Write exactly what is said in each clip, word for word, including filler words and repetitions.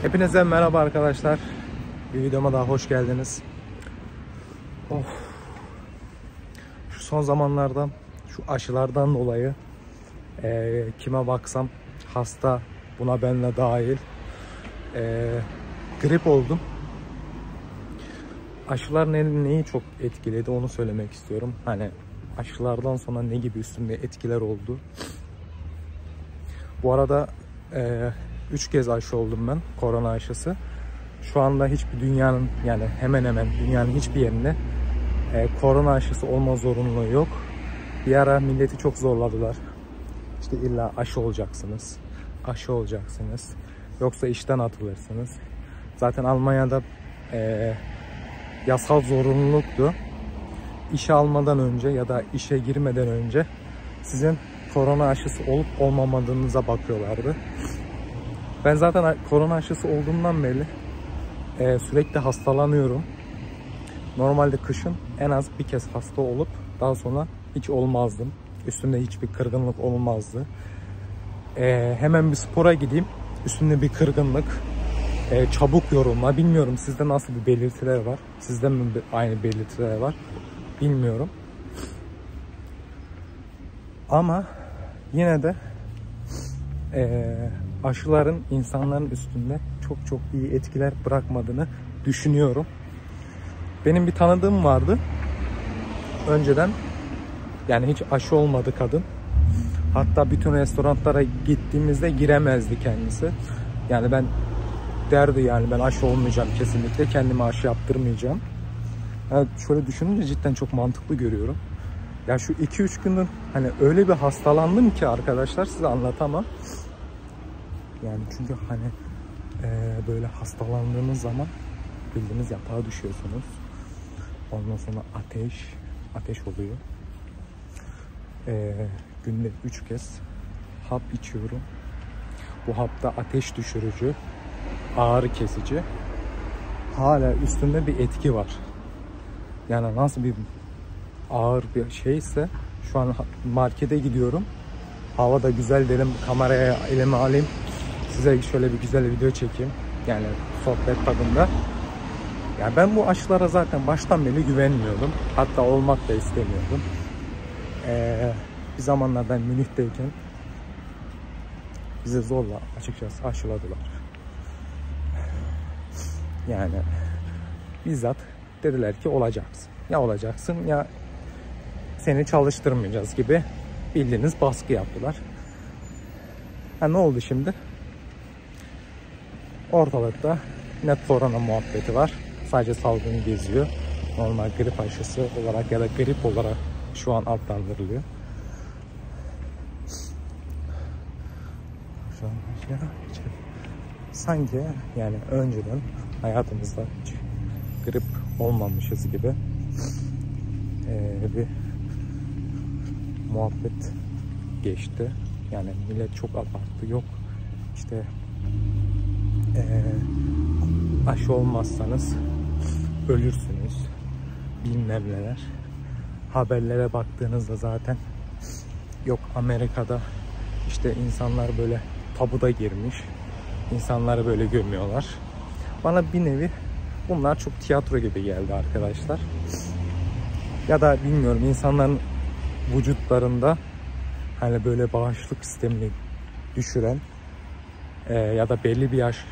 Hepinize merhaba arkadaşlar. Bir videoma daha hoş geldiniz. Of. Şu son zamanlarda şu aşılardan dolayı e, kime baksam hasta, buna ben de dahil. E, grip oldum. Aşılar ne, neyi çok etkiledi onu söylemek istiyorum. Hani aşılardan sonra ne gibi üstümde etkiler oldu. Bu arada e, üç kez aşı oldum ben, korona aşısı. Şu anda hiçbir dünyanın, yani hemen hemen dünyanın hiçbir yerinde e, korona aşısı olma zorunluluğu yok. Bir ara milleti çok zorladılar. İşte illa aşı olacaksınız, aşı olacaksınız. Yoksa işten atılırsınız. Zaten Almanya'da e, yasal zorunluluktu. İşe almadan önce ya da işe girmeden önce sizin korona aşısı olup olmamadığınıza bakıyorlardı. Ben zaten korona aşısı olduğumdan beri e, sürekli hastalanıyorum. Normalde kışın en az bir kez hasta olup daha sonra hiç olmazdım. Üstümde hiçbir kırgınlık olmazdı. E, hemen bir spora gideyim. Üstümde bir kırgınlık, e, çabuk yorulma. Bilmiyorum sizde nasıl bir belirtiler var. Sizde mi aynı belirtiler var? Bilmiyorum. Ama yine de e, aşıların insanların üstünde çok çok iyi etkiler bırakmadığını düşünüyorum. Benim bir tanıdığım vardı. Önceden yani hiç aşı olmadı kadın. Hatta bütün restoranlara gittiğimizde giremezdi kendisi. Yani ben derdi yani ben aşı olmayacağım kesinlikle. Kendime aşı yaptırmayacağım. Yani şöyle düşününce cidden çok mantıklı görüyorum. Ya şu iki üç gündür hani öyle bir hastalandım ki arkadaşlar size anlatamam. Yani çünkü hani e, böyle hastalandığınız zaman bildiğiniz yatağa düşüyorsunuz. Ondan sonra ateş, ateş oluyor. E, günde üç kez hap içiyorum. Bu hapta ateş düşürücü, ağrı kesici. Hala üstünde bir etki var. Yani nasıl bir ağır bir şeyse şu an markete gidiyorum. Hava da güzel dedim, kameraya elime alayım. Size şöyle bir güzel video çekeyim. Yani sohbet tadında. Yani ben bu aşılara zaten baştan beri güvenmiyordum. Hatta olmak da istemiyordum. Ee, bir zamanlar ben Münih'teyken bize zorla açıkçası aşıladılar. Yani bizzat dediler ki olacaksın. Ya olacaksın ya seni çalıştırmayacağız gibi bildiğiniz baskı yaptılar. Ha, ne oldu şimdi? Ortalıkta net korona muhabbeti var. Sadece salgın geziyor. Normal grip aşısı olarak ya da grip olarak şu an adlandırılıyor. Şu an sanki yani önceden hayatımızda hiç grip olmamışız gibi ee, bir muhabbet geçti. Yani millet çok abarttı. Yok işte Ee, aşı olmazsanız ölürsünüz bilmem neler. Haberlere baktığınızda zaten yok Amerika'da işte insanlar böyle tabuda girmiş, insanları böyle gömüyorlar. Bana bir nevi bunlar çok tiyatro gibi geldi arkadaşlar. Ya da bilmiyorum, insanların vücutlarında hani böyle bağışıklık sistemini düşüren e, ya da belli bir yaş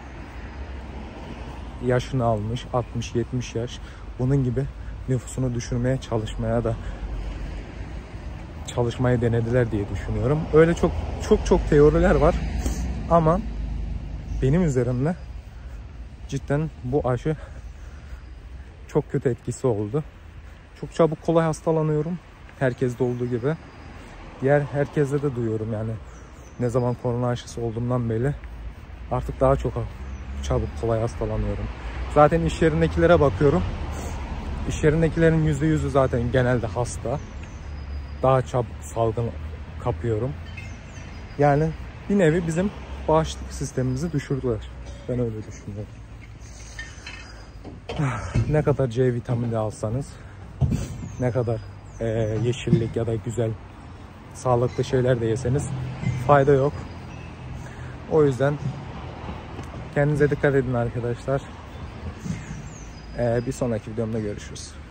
yaşını almış altmış yetmiş yaş, bunun gibi nüfusunu düşürmeye çalışmaya da çalışmayı denediler diye düşünüyorum. Öyle çok çok çok teoriler var ama benim üzerimde cidden bu aşı çok kötü etkisi oldu. Çok çabuk kolay hastalanıyorum. Herkeste olduğu gibi. Diğer herkeste de duyuyorum yani. Ne zaman korona aşısı olduğumdan beri artık daha çok çabuk kolay hastalanıyorum. Zaten iş yerindekilere bakıyorum. İş yerindekilerin yüzde yüzü zaten genelde hasta. Daha çabuk salgın kapıyorum. Yani bir nevi bizim bağışıklık sistemimizi düşürdüler. Ben öyle düşünüyorum. Ne kadar C vitamini de alsanız, ne kadar e, yeşillik ya da güzel sağlıklı şeyler de yeseniz fayda yok. O yüzden Kendinize dikkat edin arkadaşlar. Ee, bir sonraki videomda görüşürüz.